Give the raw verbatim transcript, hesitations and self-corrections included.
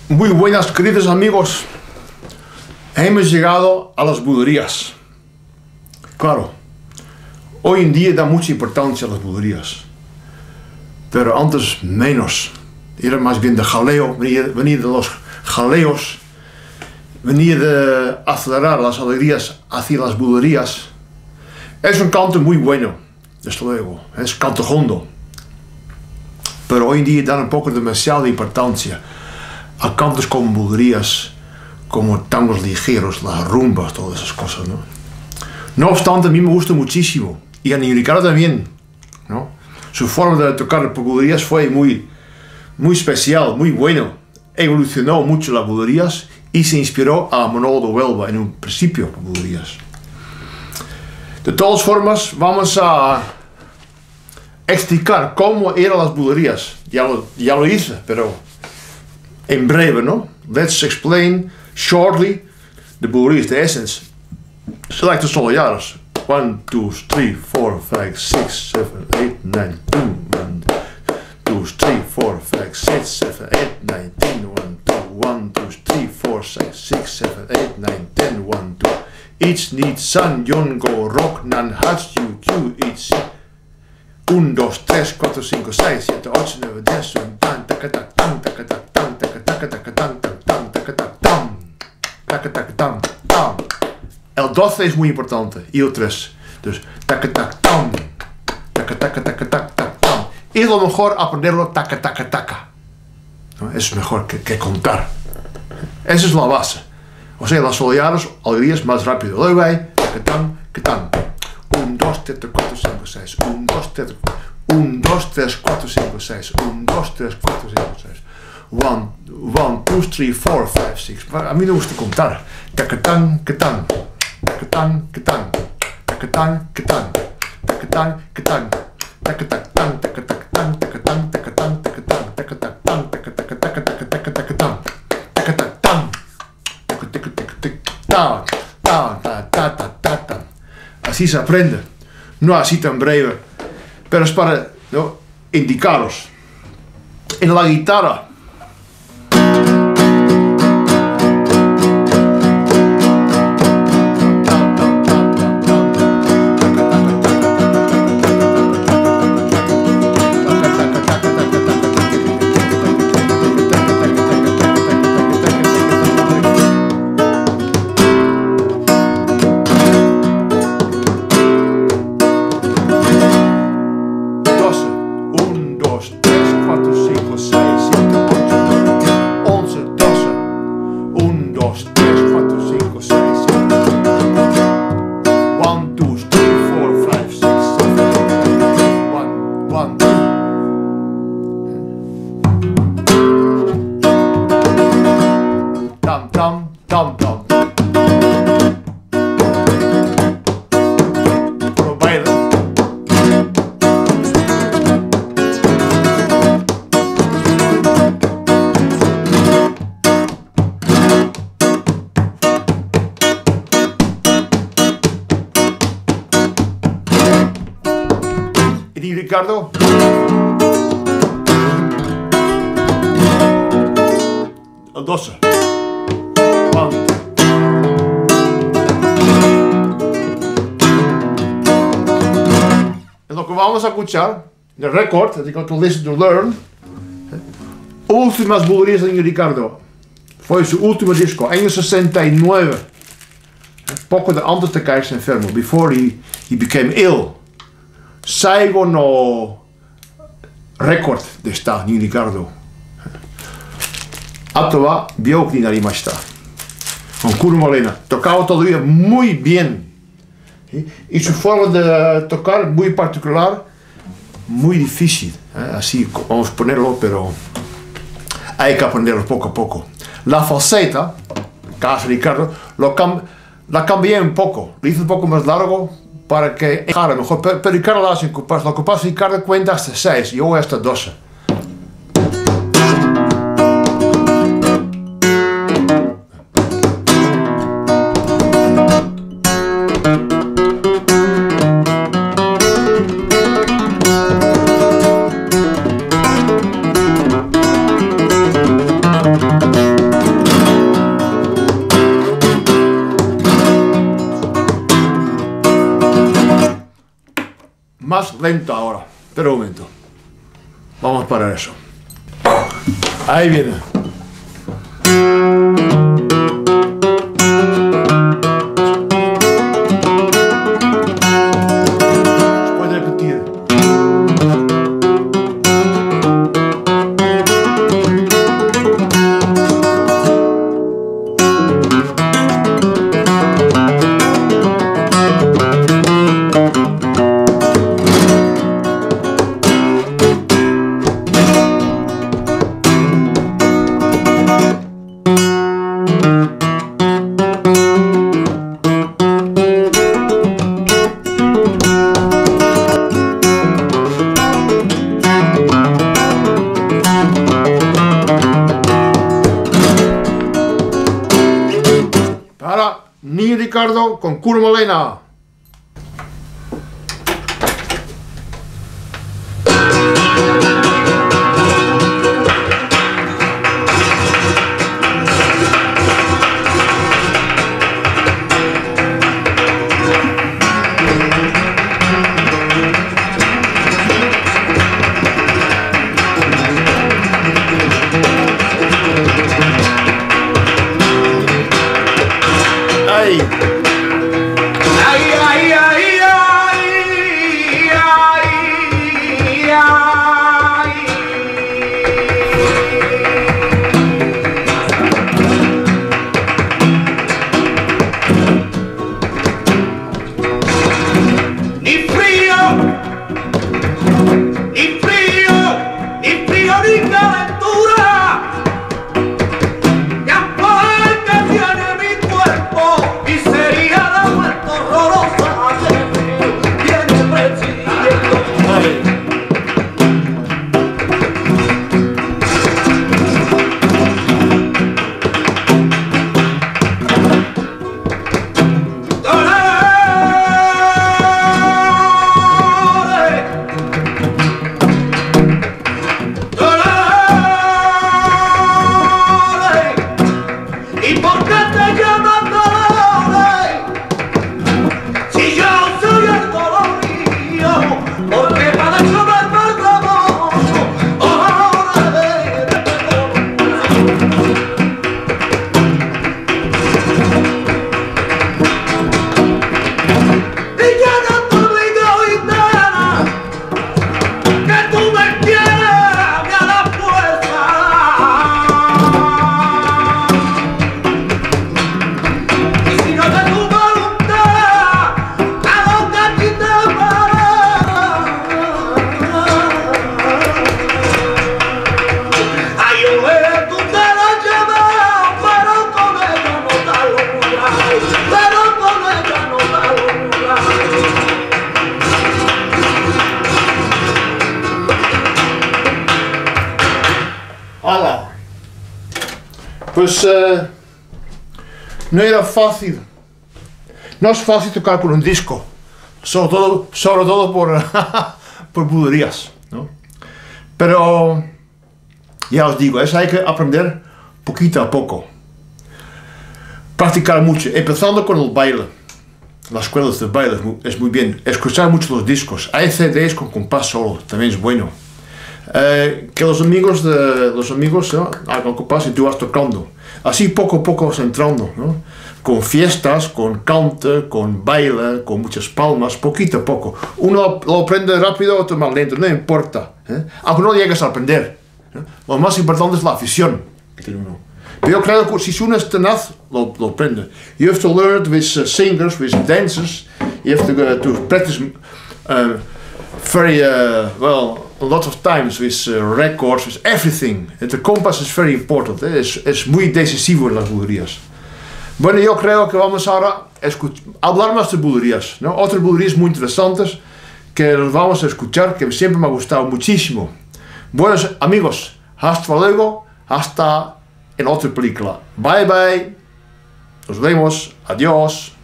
Muy buenas, queridos amigos. Hemos llegado a las bulerías. Claro, hoy en día da mucha importancia a las bulerías, pero antes menos. Era más bien de jaleo, venía, venía de los jaleos, venía de acelerar las alegrías hacia las bulerías. Es un canto muy bueno, desde luego, es canto hondo, pero hoy en día dan un poco demasiada importancia a cantos como bulerías, como tangos ligeros, las rumbas, todas esas cosas, ¿no? No obstante, a mí me gusta muchísimo, y a Ricardo también, ¿no? Su forma de tocar bulerías fue muy, muy especial, muy bueno. Evolucionó mucho las bulerías y se inspiró a Manolo de Huelva en un principio por bulerías. De todas formas, vamos a explicar cómo eran las bulerías. Ya lo, ya lo hice, pero en breve, ¿no? Let's explain shortly the bulerías, the essence. Select the soloiados. one, two, three, four, five, six, seven, eight, nine, two, one, two, three, four, five, six, seven, eight, nine, ten, one, two, one, two, three, four, five, six, seven, eight, nine, ten, one, two. Each needs sun, yon, go, rock, nan, hats, you, q, each. uno, dos, tres, cuatro, cinco, seis, siete, ocho, nueve, diez, un, tan, tacatac, tan, tacatac, tan, tacatac, tan, tan, tacatac, tan, tacatac, tan, tan. El doce es muy importante, y el tres. Dus, tacatac, tan, tacatac, tacatac, tan. Y lo mejor aprenderlo taca, taca, taca. ¿No? Es mejor que, que contar. Esa es la base. O sea, las soloiadas, alegrías más rápido. Luego hay tacatán, catán. uno, dos, tres, cuatro, cinco, seis. uno, dos, tres, uno, dos, tres, cuatro, cinco, seis. uno, dos, tres, cuatro, cinco, seis. uno, uno, dos, tres, cuatro, cinco, seis. A mí me gusta contar. Tacatán, catán. Tacatán, catán. Tacatán, catán. Tacatán, catán. Tacatán, tacatán, tacatán, tacatán, tacatán, tacatán, tacatán, tacatán, tacatán, tacatán, tacatán, tacatán. Así se aprende, no así tan breve, pero es para, ¿no?, indicaros. En la guitarra, Tom, tom. Pero baila. ¿Y Ricardo? El doce. Lo que vamos a escuchar, el record, that you're going to listen to learn, últimas bulerías de Ricardo, fue su último disco, año sesenta y nueve, poco de antes de caerse enfermo, before he, he became ill. Saigo no record de esta Ricardo. Ato wa byouku ni narimashita. Con Kuro Molina. Tocaba todavía muy bien. Y su forma de tocar muy particular, muy difícil. ¿eh? Así vamos a ponerlo, pero hay que aprenderlo poco a poco. La falseta, caso Ricardo, lo cam la cambié un poco. Lo hice un poco más largo para que encajara mejor. Pero, pero Ricardo lo hace en compás. Lo que pasa es que Ricardo cuenta hasta seis y yo hasta doce. lento ahora. Pero un momento. Vamos para eso. Ahí viene. Puede repetir. Para Ni Ricardo con Curo Molena. Ay. Ay, ay, ay, ay, ay, ay. Ni frío, ni frío, ni frío ni calentura. Ya por el que tiene mi cuerpo. Y sería la muerte horrorosa que viene persiguiendo. ¿Y por qué te llamas Dolores? Si yo soy el dolor mío, porque para eso me perdamos. Y ya no te obligo, gitana, que tú me quieres a la fuerza. Hala. Pues eh, no era fácil. No es fácil tocar con un disco. Sobre todo, sobre todo por, por bulerías, ¿no? Pero ya os digo, eso hay que aprender poquito a poco. Practicar mucho, empezando con el baile. Las escuelas de baile es muy, es muy bien. Escuchar mucho los discos. Hay C Ds con compás solo, también es bueno. Eh, que los amigos de los amigos ¿no? hagan compás y tú vas tocando. Así poco a poco vas entrando, ¿no? Con fiestas, con cante, con baile, con muchas palmas, poquito a poco. Uno lo aprende rápido, otro más lento, no importa. ¿eh? Aunque no llegues a aprender. ¿eh? Lo más importante es la afición que tiene uno. Pero yo creo que si uno es tenaz, lo, lo aprende. You have to learn with uh, singers, with dancers. You have to, uh, to practice uh, very uh, well. A lot of times with uh, records, with everything. And the compass is very important. Eh? Es, es muy decisivo en las bulerías. Bueno, yo creo que vamos ahora a hablar más de bulerías, ¿no? Otras bulerías muy interesantes que nos vamos a escuchar, que siempre me ha gustado muchísimo. Buenos amigos, hasta luego, hasta en otra película. Bye bye. Nos vemos. Adiós.